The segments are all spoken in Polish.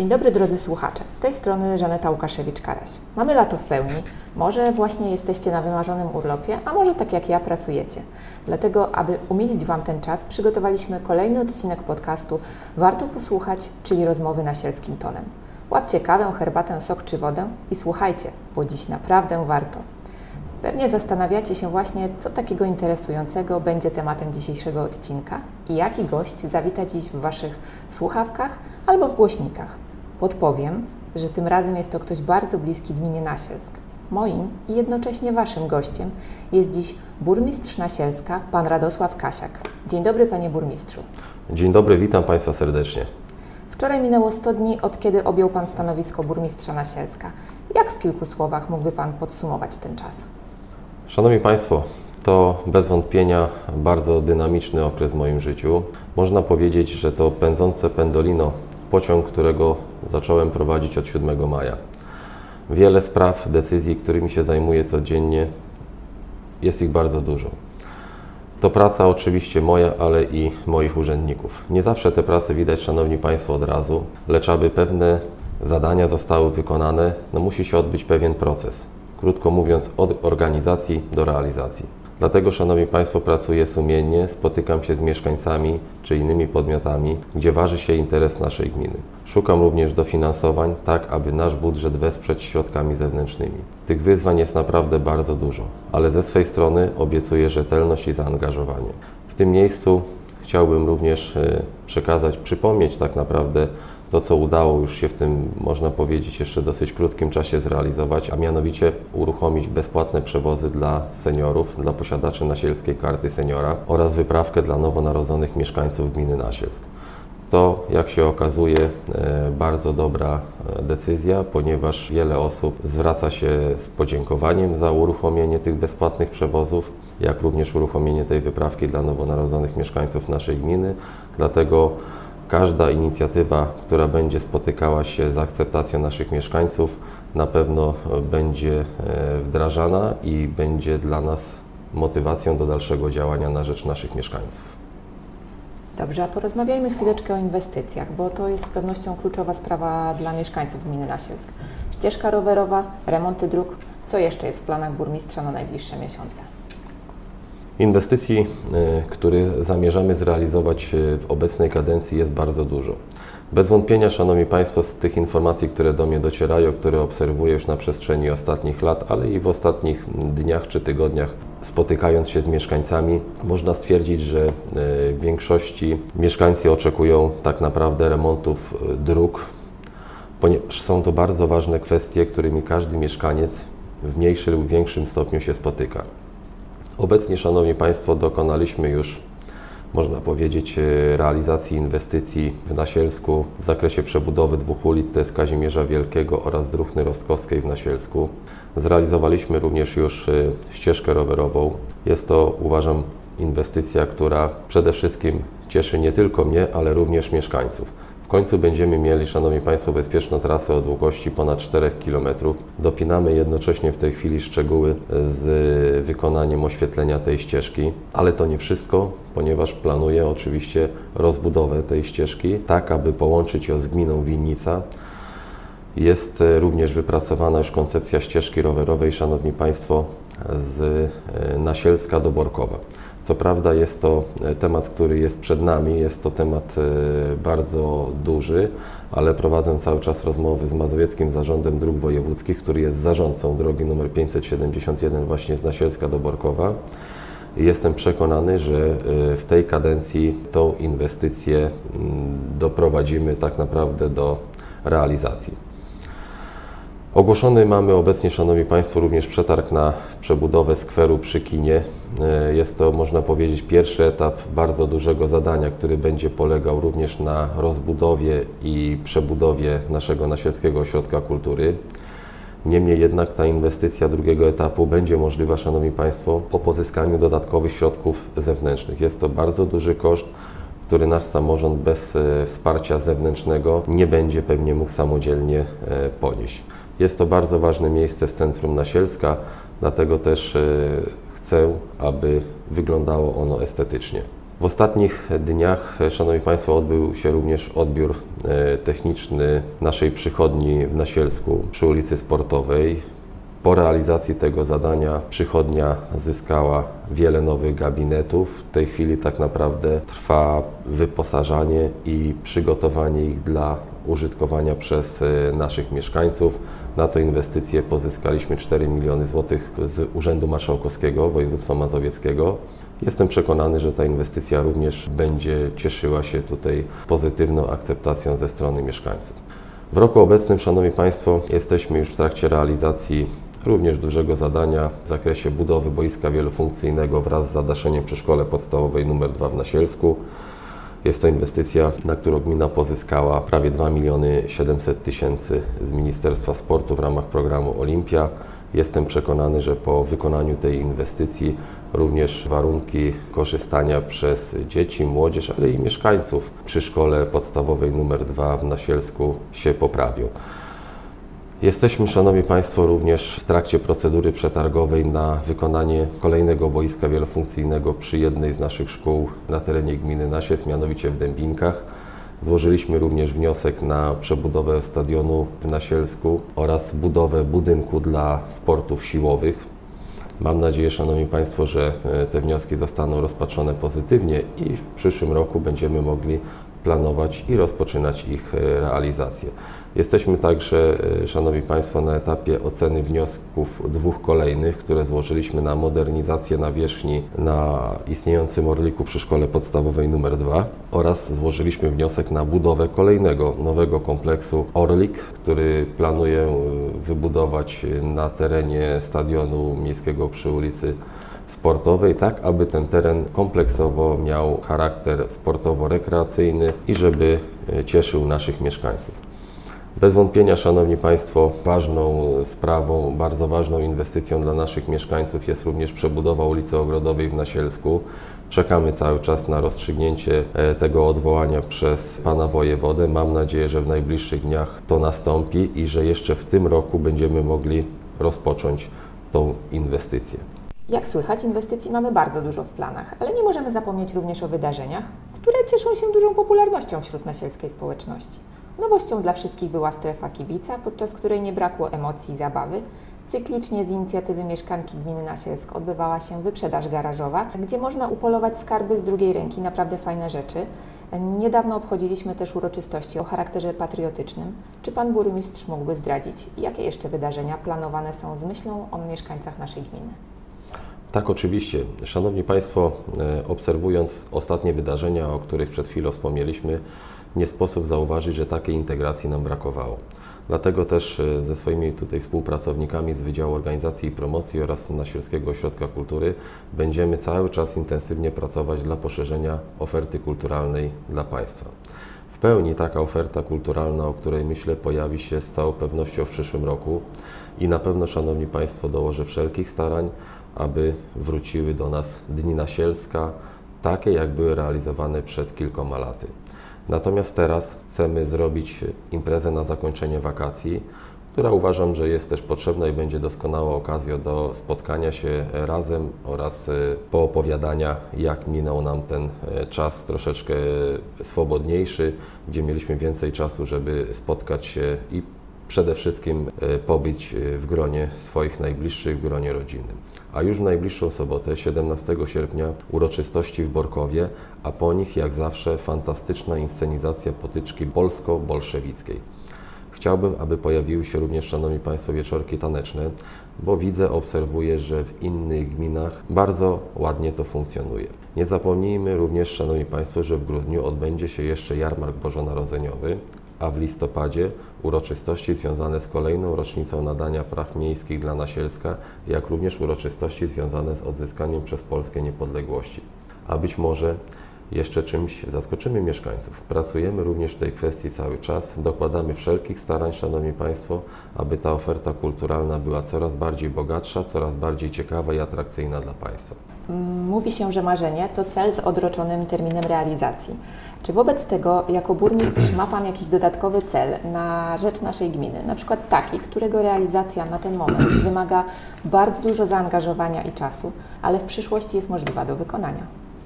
Dzień dobry drodzy słuchacze, z tej strony Żaneta Łukaszewicz-Karaś. Mamy lato w pełni, może właśnie jesteście na wymarzonym urlopie, a może tak jak ja pracujecie. Dlatego, aby umilić Wam ten czas, przygotowaliśmy kolejny odcinek podcastu Warto posłuchać, czyli rozmowy nasielskim tonem. Łapcie kawę, herbatę, sok czy wodę i słuchajcie, bo dziś naprawdę warto. Pewnie zastanawiacie się właśnie, co takiego interesującego będzie tematem dzisiejszego odcinka i jaki gość zawita dziś w Waszych słuchawkach albo w głośnikach. Podpowiem, że tym razem jest to ktoś bardzo bliski gminie Nasielsk. Moim i jednocześnie Waszym gościem jest dziś burmistrz Nasielska, pan Radosław Kasiak. Dzień dobry, panie burmistrzu. Dzień dobry, witam Państwa serdecznie. Wczoraj minęło 100 dni, od kiedy objął pan stanowisko burmistrza Nasielska. Jak w kilku słowach mógłby pan podsumować ten czas? Szanowni Państwo, to bez wątpienia bardzo dynamiczny okres w moim życiu. Można powiedzieć, że to pędzące pendolino, pociąg, którego zacząłem prowadzić od 7 maja. Wiele spraw, decyzji, którymi się zajmuję codziennie, jest ich bardzo dużo. To praca oczywiście moja, ale i moich urzędników. Nie zawsze te prace widać, Szanowni Państwo, od razu, lecz aby pewne zadania zostały wykonane, musi się odbyć pewien proces. Krótko mówiąc, od organizacji do realizacji. Dlatego, Szanowni Państwo, pracuję sumiennie, spotykam się z mieszkańcami czy innymi podmiotami, gdzie waży się interes naszej gminy. Szukam również dofinansowań, tak aby nasz budżet wesprzeć środkami zewnętrznymi. Tych wyzwań jest naprawdę bardzo dużo, ale ze swej strony obiecuję rzetelność i zaangażowanie. W tym miejscu chciałbym również przypomnieć tak naprawdę to, co udało już się w tym, można powiedzieć, jeszcze dosyć krótkim czasie zrealizować, a mianowicie uruchomić bezpłatne przewozy dla seniorów, dla posiadaczy nasielskiej karty seniora oraz wyprawkę dla nowonarodzonych mieszkańców gminy Nasielsk. To, jak się okazuje, bardzo dobra decyzja, ponieważ wiele osób zwraca się z podziękowaniem za uruchomienie tych bezpłatnych przewozów, jak również uruchomienie tej wyprawki dla nowonarodzonych mieszkańców naszej gminy. Dlatego każda inicjatywa, która będzie spotykała się z akceptacją naszych mieszkańców, na pewno będzie wdrażana i będzie dla nas motywacją do dalszego działania na rzecz naszych mieszkańców. Dobrze, a porozmawiajmy chwileczkę o inwestycjach, bo to jest z pewnością kluczowa sprawa dla mieszkańców gminy Nasielsk. Ścieżka rowerowa, remonty dróg. Co jeszcze jest w planach burmistrza na najbliższe miesiące? Inwestycji, które zamierzamy zrealizować w obecnej kadencji, jest bardzo dużo. Bez wątpienia, Szanowni Państwo, z tych informacji, które do mnie docierają, które obserwuję już na przestrzeni ostatnich lat, ale i w ostatnich dniach czy tygodniach, spotykając się z mieszkańcami, można stwierdzić, że w większości mieszkańcy oczekują tak naprawdę remontów dróg, ponieważ są to bardzo ważne kwestie, którymi każdy mieszkaniec w mniejszym lub większym stopniu się spotyka. Obecnie, Szanowni Państwo, dokonaliśmy już, można powiedzieć, realizacji inwestycji w Nasielsku w zakresie przebudowy 2 ulic, to jest Kazimierza Wielkiego oraz Druhny Rostkowskiej w Nasielsku. Zrealizowaliśmy również już ścieżkę rowerową. Jest to, uważam, inwestycja, która przede wszystkim cieszy nie tylko mnie, ale również mieszkańców. W końcu będziemy mieli, Szanowni Państwo, bezpieczną trasę o długości ponad 4 km. Dopinamy jednocześnie w tej chwili szczegóły z wykonaniem oświetlenia tej ścieżki, ale to nie wszystko, ponieważ planuję oczywiście rozbudowę tej ścieżki, tak aby połączyć ją z gminą Winnica. Jest również wypracowana już koncepcja ścieżki rowerowej, Szanowni Państwo, z Nasielska do Borkowa. Co prawda jest to temat, który jest przed nami, jest to temat bardzo duży, ale prowadzę cały czas rozmowy z Mazowieckim Zarządem Dróg Wojewódzkich, który jest zarządcą drogi nr 571 właśnie z Nasielska do Borkowa. Jestem przekonany, że w tej kadencji tą inwestycję doprowadzimy tak naprawdę do realizacji. Ogłoszony mamy obecnie, Szanowni Państwo, również przetarg na przebudowę skweru przy kinie. Jest to, można powiedzieć, pierwszy etap bardzo dużego zadania, który będzie polegał również na rozbudowie i przebudowie naszego Nasielskiego Ośrodka Kultury. Niemniej jednak ta inwestycja drugiego etapu będzie możliwa, Szanowni Państwo, po pozyskaniu dodatkowych środków zewnętrznych. Jest to bardzo duży koszt, który nasz samorząd bez wsparcia zewnętrznego nie będzie pewnie mógł samodzielnie ponieść. Jest to bardzo ważne miejsce w centrum Nasielska, dlatego też chcę, aby wyglądało ono estetycznie. W ostatnich dniach, Szanowni Państwo, odbył się również odbiór techniczny naszej przychodni w Nasielsku przy ulicy Sportowej. Po realizacji tego zadania przychodnia zyskała wiele nowych gabinetów. W tej chwili tak naprawdę trwa wyposażanie i przygotowanie ich dla użytkowania przez naszych mieszkańców. Na tę inwestycję pozyskaliśmy 4 miliony złotych z Urzędu Marszałkowskiego Województwa Mazowieckiego. Jestem przekonany, że ta inwestycja również będzie cieszyła się tutaj pozytywną akceptacją ze strony mieszkańców. W roku obecnym, Szanowni Państwo, jesteśmy już w trakcie realizacji również dużego zadania w zakresie budowy boiska wielofunkcyjnego wraz z zadaszeniem przy Szkole Podstawowej nr 2 w Nasielsku. Jest to inwestycja, na którą gmina pozyskała prawie 2 700 000 z Ministerstwa Sportu w ramach programu Olimpia. Jestem przekonany, że po wykonaniu tej inwestycji również warunki korzystania przez dzieci, młodzież, ale i mieszkańców przy Szkole Podstawowej nr 2 w Nasielsku się poprawią. Jesteśmy, Szanowni Państwo, również w trakcie procedury przetargowej na wykonanie kolejnego boiska wielofunkcyjnego przy jednej z naszych szkół na terenie gminy Nasielsk, mianowicie w Dębinkach. Złożyliśmy również wniosek na przebudowę stadionu w Nasielsku oraz budowę budynku dla sportów siłowych. Mam nadzieję, Szanowni Państwo, że te wnioski zostaną rozpatrzone pozytywnie i w przyszłym roku będziemy mogli planować i rozpoczynać ich realizację. Jesteśmy także, Szanowni Państwo, na etapie oceny wniosków dwóch kolejnych, które złożyliśmy na modernizację nawierzchni na istniejącym Orliku przy Szkole Podstawowej nr 2 oraz złożyliśmy wniosek na budowę kolejnego nowego kompleksu Orlik, który planuję wybudować na terenie stadionu miejskiego przy ulicy Sportowej, tak aby ten teren kompleksowo miał charakter sportowo-rekreacyjny i żeby cieszył naszych mieszkańców. Bez wątpienia, Szanowni Państwo, ważną sprawą, bardzo ważną inwestycją dla naszych mieszkańców jest również przebudowa ulicy Ogrodowej w Nasielsku. Czekamy cały czas na rozstrzygnięcie tego odwołania przez Pana Wojewodę. Mam nadzieję, że w najbliższych dniach to nastąpi i że jeszcze w tym roku będziemy mogli rozpocząć tą inwestycję. Jak słychać, inwestycji mamy bardzo dużo w planach, ale nie możemy zapomnieć również o wydarzeniach, które cieszą się dużą popularnością wśród nasielskiej społeczności. Nowością dla wszystkich była strefa kibica, podczas której nie brakło emocji i zabawy. Cyklicznie z inicjatywy mieszkanki gminy Nasielsk odbywała się wyprzedaż garażowa, gdzie można upolować skarby z drugiej ręki, naprawdę fajne rzeczy. Niedawno obchodziliśmy też uroczystości o charakterze patriotycznym. Czy Pan Burmistrz mógłby zdradzić, jakie jeszcze wydarzenia planowane są z myślą o mieszkańcach naszej gminy? Tak, oczywiście. Szanowni Państwo, obserwując ostatnie wydarzenia, o których przed chwilą wspomnieliśmy, nie sposób zauważyć, że takiej integracji nam brakowało. Dlatego też ze swoimi tutaj współpracownikami z Wydziału Organizacji i Promocji oraz Nasielskiego Ośrodka Kultury będziemy cały czas intensywnie pracować dla poszerzenia oferty kulturalnej dla Państwa. W pełni taka oferta kulturalna, o której myślę, pojawi się z całą pewnością w przyszłym roku i na pewno, Szanowni Państwo, dołożę wszelkich starań, aby wróciły do nas Dni Nasielska, takie jak były realizowane przed kilkoma laty. Natomiast teraz chcemy zrobić imprezę na zakończenie wakacji, która uważam, że jest też potrzebna i będzie doskonałą okazją do spotkania się razem oraz poopowiadania, jak minął nam ten czas troszeczkę swobodniejszy, gdzie mieliśmy więcej czasu, żeby spotkać się i przede wszystkim pobyć w gronie swoich najbliższych, w gronie rodzinnym. A już w najbliższą sobotę, 17 sierpnia, uroczystości w Borkowie, a po nich, jak zawsze, fantastyczna inscenizacja potyczki polsko-bolszewickiej. Chciałbym, aby pojawiły się również, Szanowni Państwo, wieczorki taneczne, bo widzę, obserwuję, że w innych gminach bardzo ładnie to funkcjonuje. Nie zapomnijmy również, Szanowni Państwo, że w grudniu odbędzie się jeszcze jarmark bożonarodzeniowy, a w listopadzie uroczystości związane z kolejną rocznicą nadania praw miejskich dla Nasielska, jak również uroczystości związane z odzyskaniem przez Polskę niepodległości. A być może jeszcze czymś zaskoczymy mieszkańców. Pracujemy również w tej kwestii cały czas, dokładamy wszelkich starań, Szanowni Państwo, aby ta oferta kulturalna była coraz bardziej bogatsza, coraz bardziej ciekawa i atrakcyjna dla Państwa. Mówi się, że marzenie to cel z odroczonym terminem realizacji. Czy wobec tego, jako burmistrz, ma Pan jakiś dodatkowy cel na rzecz naszej gminy? Na przykład taki, którego realizacja na ten moment wymaga bardzo dużo zaangażowania i czasu, ale w przyszłości jest możliwa do wykonania.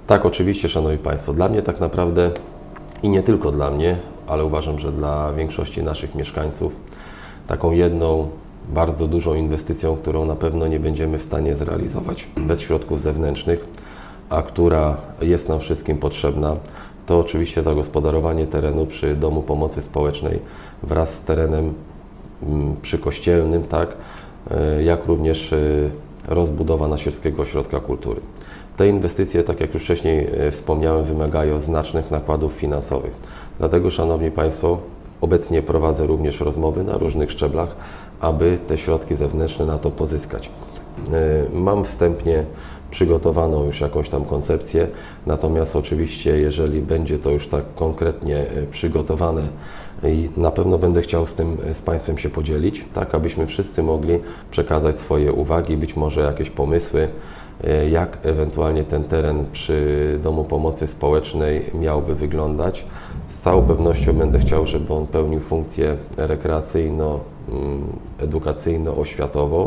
Tak, oczywiście, Szanowni Państwo. Dla mnie tak naprawdę i nie tylko dla mnie, ale uważam, że dla większości naszych mieszkańców taką jedną bardzo dużą inwestycją, którą na pewno nie będziemy w stanie zrealizować bez środków zewnętrznych, a która jest nam wszystkim potrzebna, to oczywiście zagospodarowanie terenu przy Domu Pomocy Społecznej wraz z terenem przykościelnym, tak, jak również rozbudowa Nasielskiego Ośrodka Kultury. Te inwestycje, tak jak już wcześniej wspomniałem, wymagają znacznych nakładów finansowych. Dlatego, Szanowni Państwo, obecnie prowadzę również rozmowy na różnych szczeblach, aby te środki zewnętrzne na to pozyskać. Mam wstępnie przygotowaną już jakąś tam koncepcję, natomiast oczywiście, jeżeli będzie to już tak konkretnie przygotowane i na pewno będę chciał z Państwem się podzielić, tak abyśmy wszyscy mogli przekazać swoje uwagi, być może jakieś pomysły, jak ewentualnie ten teren przy Domu Pomocy Społecznej miałby wyglądać. Z całą pewnością będę chciał, żeby on pełnił funkcję rekreacyjno-edukacyjno-oświatową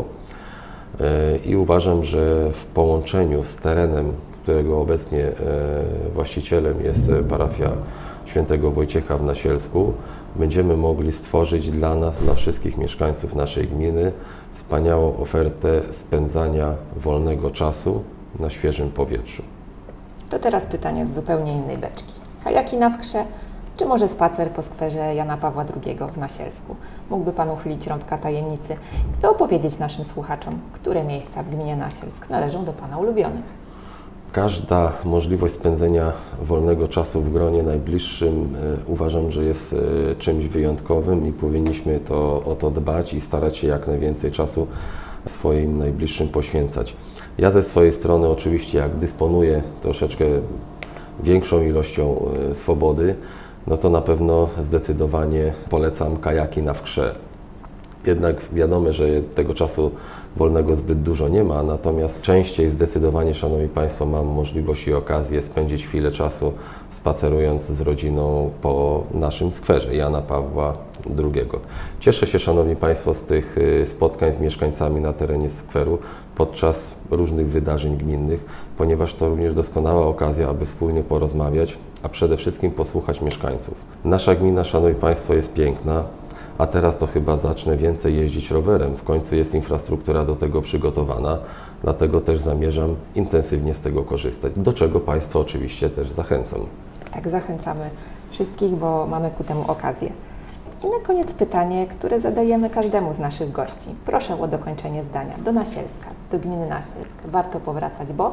i uważam, że w połączeniu z terenem, którego obecnie właścicielem jest parafia Świętego Wojciecha w Nasielsku, będziemy mogli stworzyć dla nas, dla wszystkich mieszkańców naszej gminy wspaniałą ofertę spędzania wolnego czasu na świeżym powietrzu. To teraz pytanie z zupełnie innej beczki. Kajaki na wkrze, czy może spacer po skwerze Jana Pawła II w Nasielsku? Mógłby Pan uchylić rąbka tajemnicy i opowiedzieć naszym słuchaczom, które miejsca w gminie Nasielsk należą do Pana ulubionych? Każda możliwość spędzenia wolnego czasu w gronie najbliższym uważam, że jest czymś wyjątkowym i powinniśmy o to dbać i starać się jak najwięcej czasu swoim najbliższym poświęcać. Ja ze swojej strony oczywiście, jak dysponuję troszeczkę większą ilością swobody, no to na pewno zdecydowanie polecam kajaki na wkrze. Jednak wiadomo, że tego czasu wolnego zbyt dużo nie ma, natomiast częściej zdecydowanie, Szanowni Państwo, mam możliwość i okazję spędzić chwilę czasu spacerując z rodziną po naszym skwerze Jana Pawła II. Cieszę się, Szanowni Państwo, z tych spotkań z mieszkańcami na terenie skweru podczas różnych wydarzeń gminnych, ponieważ to również doskonała okazja, aby wspólnie porozmawiać, a przede wszystkim posłuchać mieszkańców. Nasza gmina, Szanowni Państwo, jest piękna. A teraz to chyba zacznę więcej jeździć rowerem. W końcu jest infrastruktura do tego przygotowana, dlatego też zamierzam intensywnie z tego korzystać, do czego Państwa oczywiście też zachęcam. Tak, zachęcamy wszystkich, bo mamy ku temu okazję. I na koniec pytanie, które zadajemy każdemu z naszych gości. Proszę o dokończenie zdania. Do Nasielska, do gminy Nasielsk warto powracać, bo?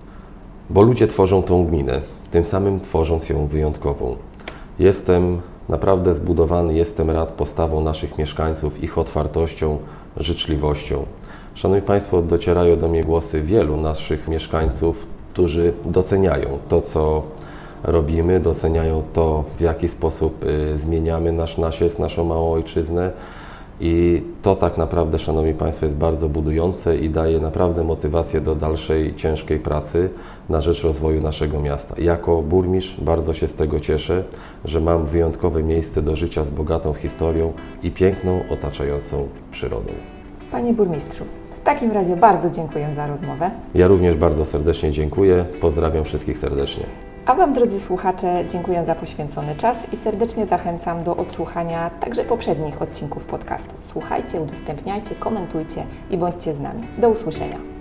Bo ludzie tworzą tą gminę, tym samym tworząc ją wyjątkową. Jestem naprawdę zbudowany, jestem rad postawą naszych mieszkańców, ich otwartością, życzliwością. Szanowni Państwo, docierają do mnie głosy wielu naszych mieszkańców, którzy doceniają to, co robimy, doceniają to, w jaki sposób zmieniamy nasz Nasielsk, naszą małą ojczyznę. I to tak naprawdę, Szanowni Państwo, jest bardzo budujące i daje naprawdę motywację do dalszej, ciężkiej pracy na rzecz rozwoju naszego miasta. Jako burmistrz bardzo się z tego cieszę, że mam wyjątkowe miejsce do życia z bogatą historią i piękną, otaczającą przyrodą. Panie burmistrzu, w takim razie bardzo dziękuję za rozmowę. Ja również bardzo serdecznie dziękuję. Pozdrawiam wszystkich serdecznie. A Wam, drodzy słuchacze, dziękuję za poświęcony czas i serdecznie zachęcam do odsłuchania także poprzednich odcinków podcastu. Słuchajcie, udostępniajcie, komentujcie i bądźcie z nami. Do usłyszenia.